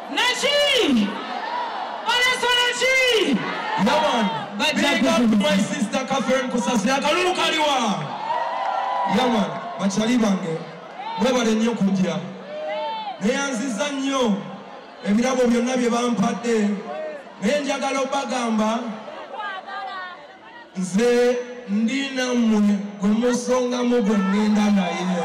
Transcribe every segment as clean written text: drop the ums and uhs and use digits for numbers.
Nachi! Palaso Nachi! Yaman, big up to my sister Catherine Kusasi. Akalulu kaliwa. Yaman, bachali bange. Mwebale nnyo kujja. Neyanziza nnyo ebirabo byonna bye bampadde. Naye njagala obagamba nze ndi nammwe gwe musongamu gwe ŋŋenda naye.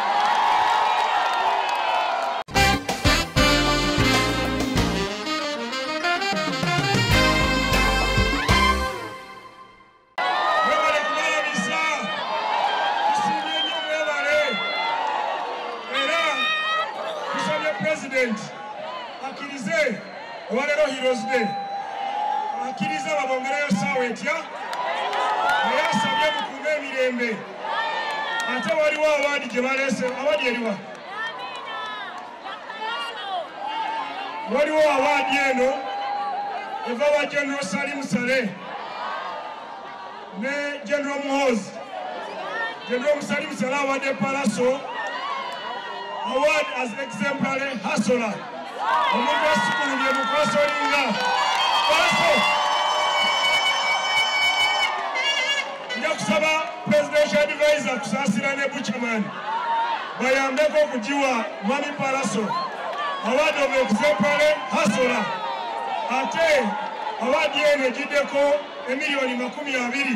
Akirize walero Heroes Day akirize babongereyo sawa etya naye asabye mukume emirembe ate waliwo awadi gye balese awadi eriwa waliwo awadi eno eva wa General Salim Saleh ne General Muhoozi. General Salim Saleh awadde Palaso award as exemplary hustler. Omuntu asukulu ye mukosolinga. Palaso. Njakusaba presidential advisor kusasira ne Buchaman. Bayambeko okujiwa Mwami Palaso. Award of exemplary hustler. Ate award yene jiddeko emiliyoni 20.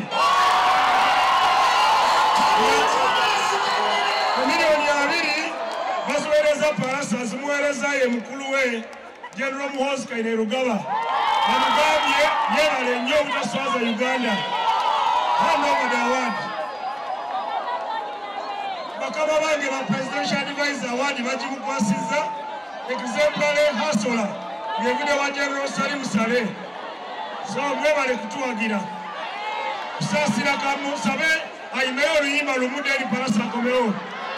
Emiliyoni 20 baziwereza Palaso azimuwereza ye mukulu we General Muhoozi Kainerugaba. Amugambye yebale nnyo obutaswaza Uganda. Hand over the award. Bakaba bange ba presidential advisor award bagimukwasizza exemplary hustler ngevudde wa General Salim Saleh. So mwebale kutuwagira. Kusasira kamu sabe ayimeyo oluyimba lumudde eri Palaso akomewo.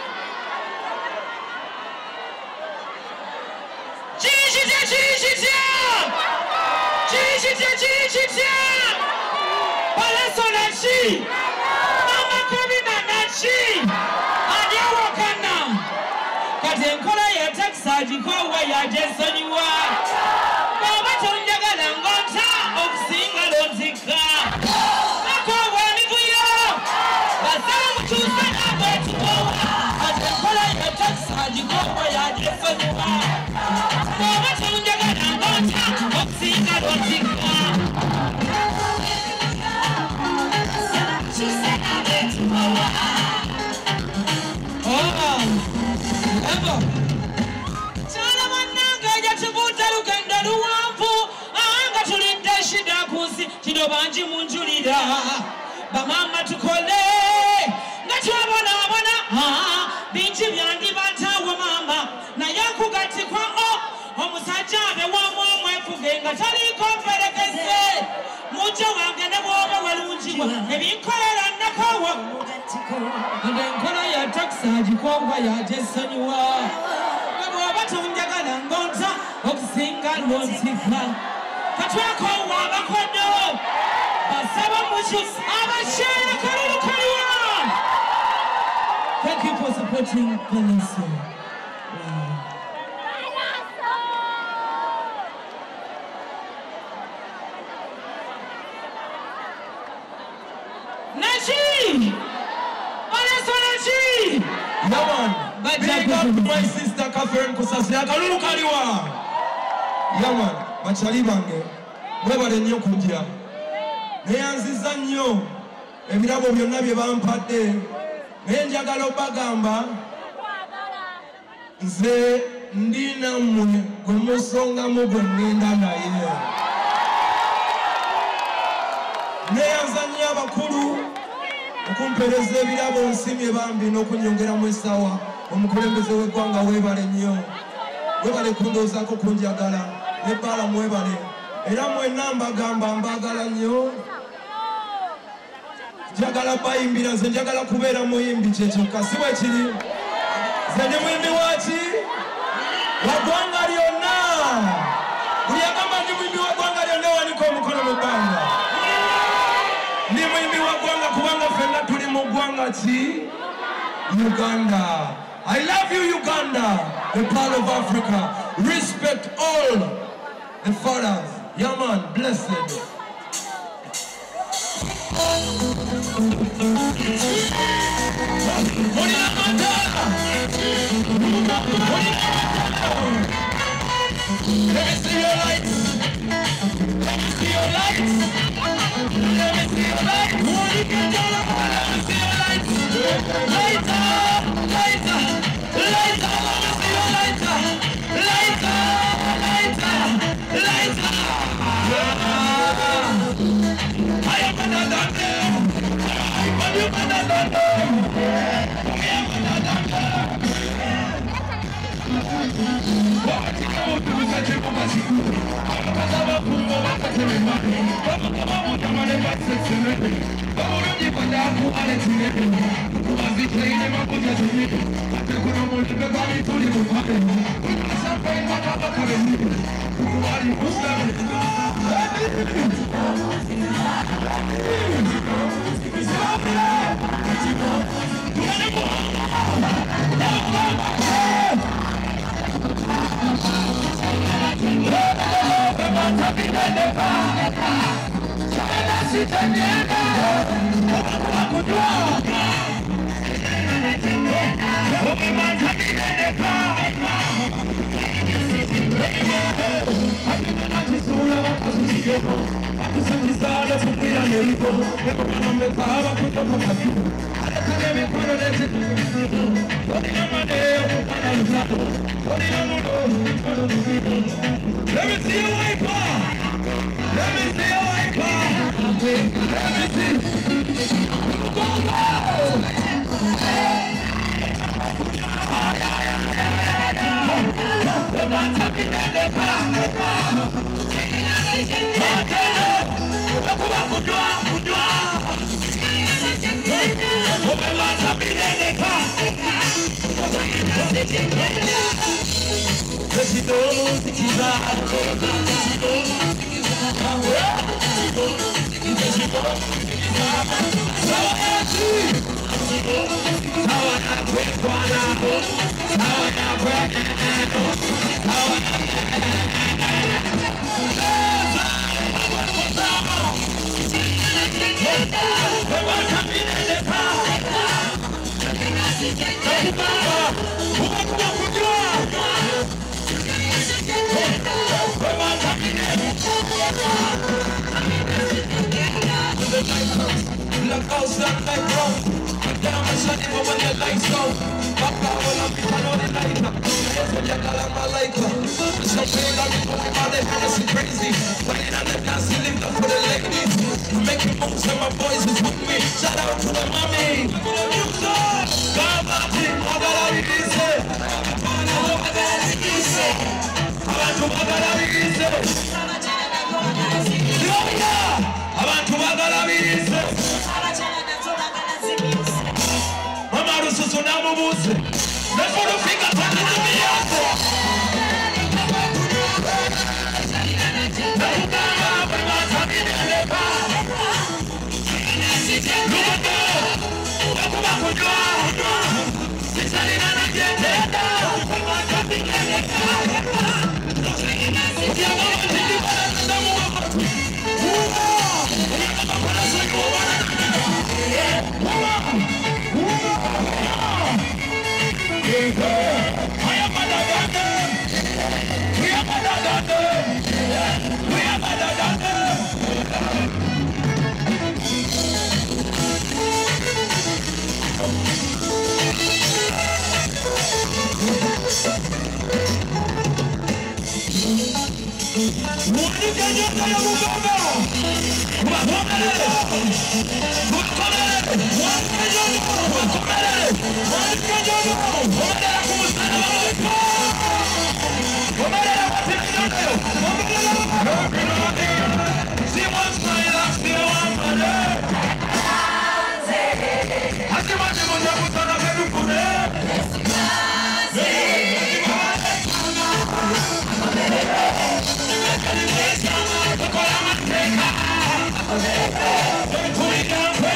Palaso Nachi! Mama Komina Nachi! Adiawakana! Kati enkola ya taxa jikowa ya jesoniwa. Baba tonjagala ngonta okusinga lonzika. Nakowa mivuyo! Basala mutusa nabwetukowa. Kati enkola ya taxa jikowa ya jesoniwa. Baba tonjagala ngonta okusinga lonzika. Kino banji munjulira bamama tukole nga twabonabona bingi byandibatawo mama naye akugatikwa omusajja abe wamu omwefuge nga taliko mperekeze mujja wange ne bwoba walungiwa ebinkolera nakowa nga enkola ya taxa agikobwa yajesonyiwa nga bwoba tonjagala ngonta okusinga lonzika katwakowa abakodo basaba mucu abashera kalulu kaliwa. Thank you for supporting Palaso. Nachi! Palaso Nachi! Yaman, big up to my sister Catherine Kusasi. Akalulu kaliwa. Yaman, bachali bange. Mwebale nnyo kujja. Neyanziza nnyo ebirabo byonna bye bampadde. Naye njagala obagamba nze ndi nammwe gwe musongamu gwe ŋŋenda naye. Neyanza nnyo abakulu okumpereza ebirabo nsimye bambi n'okunyongeramu essawa. Omukulembeze w'eggwanga weebale nnyo. Weebale kundoozaako kunjagala. Ne Bbaala mwebale. Era mwenna mbagamba mbagala nnyo. Njagala bayimbira nze njagala kubeera muyimbi kyekyokka si bwe kiri. Nze ndi muyimbi waki? Wa ggwanga lyonna. Buli agamba ndi muyimbi wa ggwanga lyonna waliko omukono mu bbanga. Ndi muyimbi wa ggwanga kubanga ffenna tuli mu ggwanga ki? Uganda. I love you, Uganda, the Pearl of Africa. Respect all the fathers. Yeah, man, blessed. Let me see your lights. Let me see your lights. Let me see your lights. Let me see your lights. Lighter, lighter, lighter. Let me see your lighter. Lighter, lighter, lighter. I am another them. I am another them. I am another them. Let me see your wiper. Let me see your wiper. Let me see. Go, go. Look outside like road. Down my shot even when the lights go. Back out when I'm beating on the light. Yes, when you call on my light. So big on me, talking about the Hennessy crazy. When it on the dance, you live up for the ladies. Making moves and my boys is with me. Shout out to the mommy. Come on, team, I gotta be easy. Abantu bagala birize Mama rususu namubuze Nefuru fika tana na miyase Nakugamba bwemata minelepa Lumoto Nakuba kujwa Sisalina na jetenda Bwemata minelepa Put it down.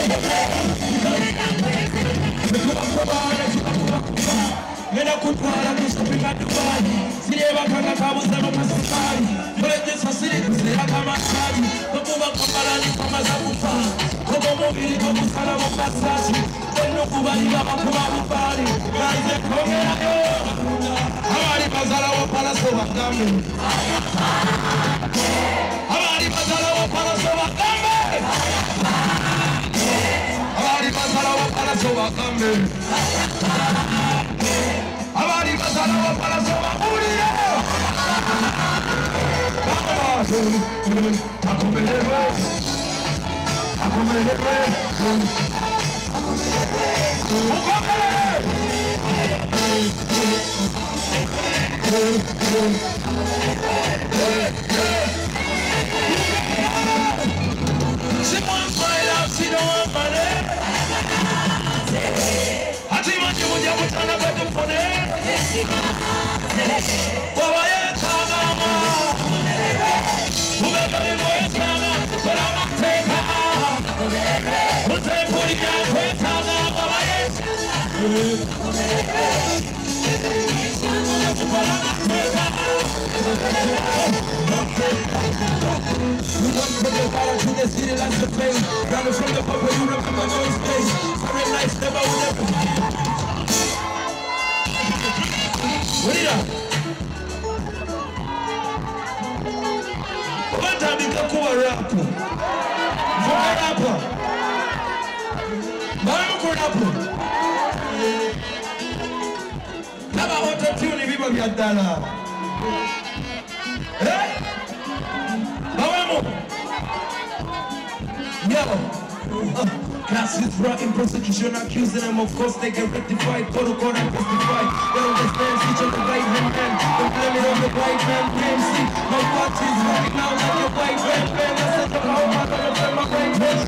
Ngena kutwala kusopika Dubai Sireba kanga kabuza no pasifari Mole this facility zera kama kadi Kukuba kamalani kama za kufa Kubo mobili kama sana mapasasi Eno kubaliga makuma mubali Gaize kongera yo Habari bazala wa palaso wa gambe Habari bazala wa palaso wa gambe Habari bazala wa palaso wa gambe Habari bazala wa palaso wa uriye Akomelebe Akomelebe She wants my love, she don't want money Hatimaye moja mutana bado pone Baba yetana Umebali moyetana Kola mateka Utepuri ya kwetana Baba We want to go far to the city like the plane Running from the purple, you remember no space Sorry nights never would ever What is that? What time you come to a rapper? For a rapper Baruch rapper Kama auto-tune viva vya dala Eh? Bawemo Yo Cass is brought in prosecution accusing them of course they get rectified Go to court and testify They don't understand each of the right hand man Don't blame it on the white man PMC My watch is right now like a white man I said to my mother I'm gonna my right hand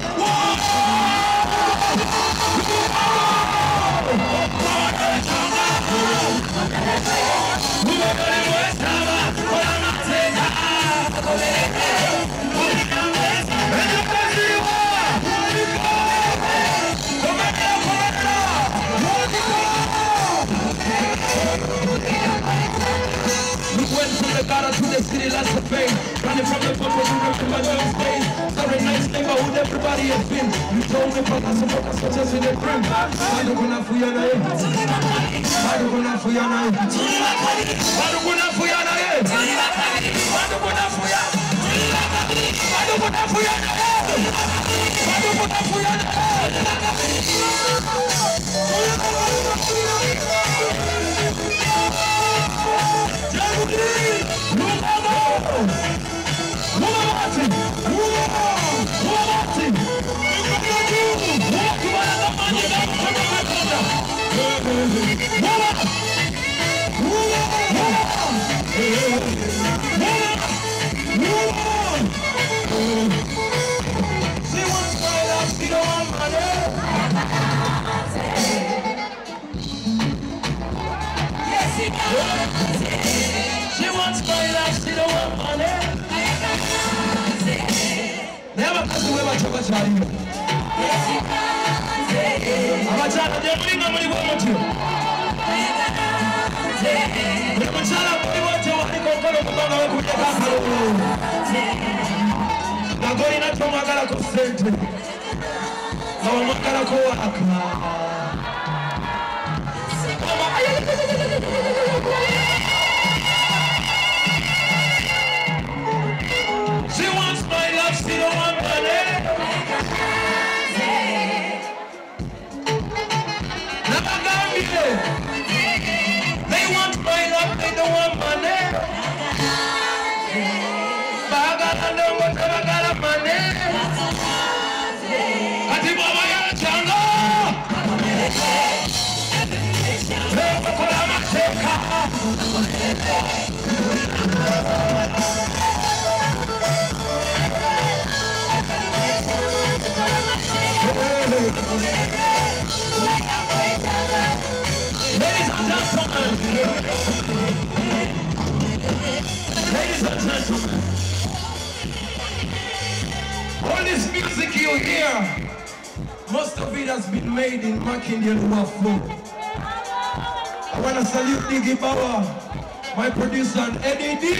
We went from the gutter to the city, that's the pain. Running from the purple, you remember no space. Sorry, nice neighborhood, everybody has been. You told me, but that's what I'm just in the brim. Bado kuna fuyana ye. Bado kuna fuyana ye. Bado kuna fuyana ye. Bado kuna fuyana. Bado kuna fuyana ye. Bado kuna fuyana She wants my love, she don't want money. Yes, she does. She wants my love, she don't want money. Never pass away my chocolate child. Yes, she does. I'm a child of the ring, I'm going to go to you. I'm a child of the ring, I'm going to go to Nagori na tumagala kusente na wamagala kuwaka She wants my love, she don't want money Nabagambile They want my love, they don't want money Bagala ndongo tabagala money Ati baba ya changa Leo kola mateka Ladies and gentlemen All this music you hear has been made in Makindye Luwafu. I want to salute Diggy Bauer, my producer, and Eddie D.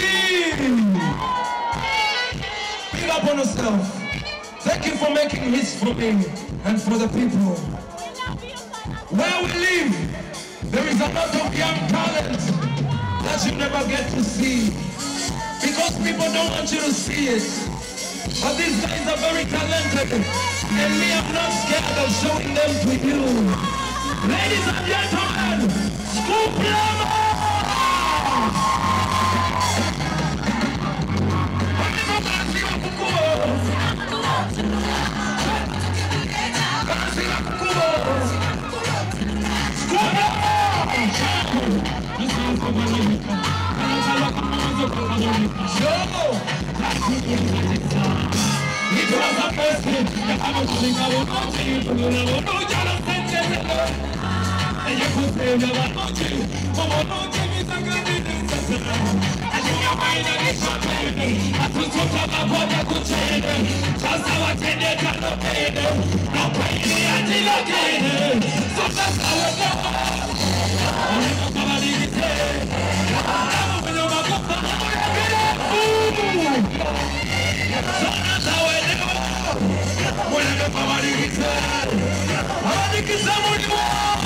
Big up on yourself. Thank you for making hits for me and for the people. Where we live, there is a lot of young talent that you never get to see because people don't want you to see it. But these guys are very talented, and me, I'm not scared of showing them to you. Ladies and gentlemen, Scoop Lama! It was a person that I was thinking I would not see you to the level. No, you don't think it. And you could say you were not you. But what don't give me the good news? I think you're mine and it's not me. I took some of my body to change it. Just how I tend it, I don't pay it. No pain, I did not get it. So that's how it goes. I never come out of it. I'm open to my cup. So that's how it goes. When I get my money, it's there. I think it's someone you are.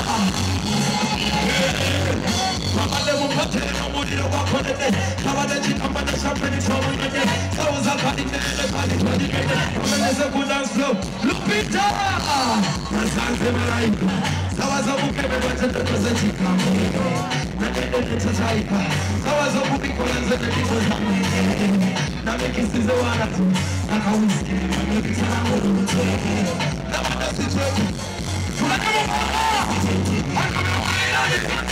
Papa levo patera mudiro wa konete Kawade chikamba na champagne chomo nyenye Kawaza kadine Kamendeze kudance flow Lupita Nasanze malaika Sawaza bukebe wachete kose chikambo Nakende nechachaipa Sawaza bukiko lenze nekiko zame Namekisize wanatu Nakawiski Nakisana mudurute Namadasi cheku Tunakemo Akame wailani